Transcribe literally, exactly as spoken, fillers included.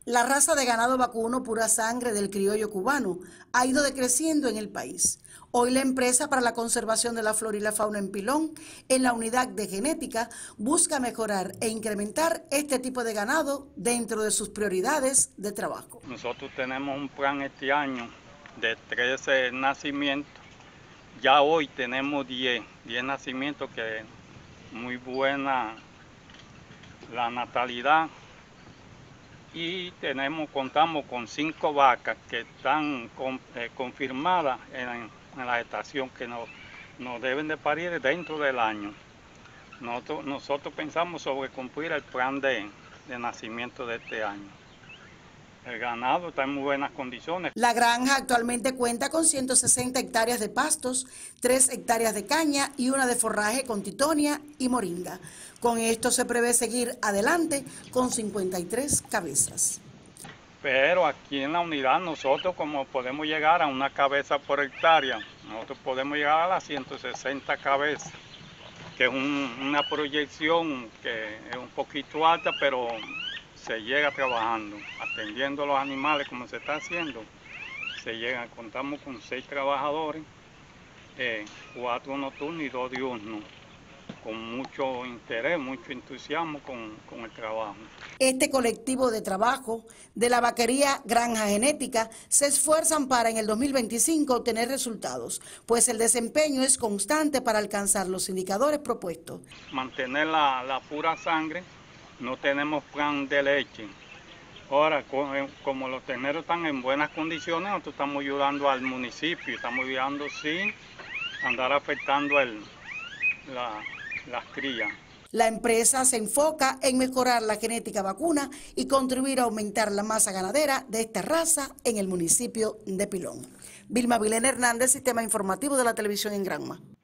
La raza de ganado vacuno pura sangre del criollo cubano ha ido decreciendo en el país. Hoy la empresa para la conservación de la flora y la fauna en Pilón, en la unidad de genética, busca mejorar e incrementar este tipo de ganado dentro de sus prioridades de trabajo. Nosotros tenemos un plan este año de trece nacimientos. Ya hoy tenemos diez, diez nacimientos, que es muy buena la natalidad. Y tenemos, contamos con cinco vacas que están con, eh, confirmadas en, en la estación, que nos, nos deben de parir dentro del año. Nosotros, nosotros pensamos sobre cumplir el plan de, de nacimiento de este año. El ganado está en muy buenas condiciones. La granja actualmente cuenta con ciento sesenta hectáreas de pastos, tres hectáreas de caña y una de forraje con titonia y moringa. Con esto se prevé seguir adelante con cincuenta y tres cabezas. Pero aquí en la unidad nosotros, como podemos llegar a una cabeza por hectárea, nosotros podemos llegar a las ciento sesenta cabezas, que es un, una proyección que es un poquito alta, pero se llega trabajando, atendiendo a los animales como se está haciendo. Se llega, contamos con seis trabajadores, eh, cuatro nocturnos y dos diurnos, con mucho interés, mucho entusiasmo con, con el trabajo. Este colectivo de trabajo de la vaquería Granja Genética se esfuerzan para en el dos mil veinticinco obtener resultados, pues el desempeño es constante para alcanzar los indicadores propuestos. Mantener la, la pura sangre. No tenemos plan de leche. Ahora, como los terneros están en buenas condiciones, nosotros estamos ayudando al municipio, estamos ayudando sin andar afectando el, la, las crías. La empresa se enfoca en mejorar la genética vacuna y contribuir a aumentar la masa ganadera de esta raza en el municipio de Pilón. Vilma Vilena Hernández, Sistema Informativo de la Televisión en Granma.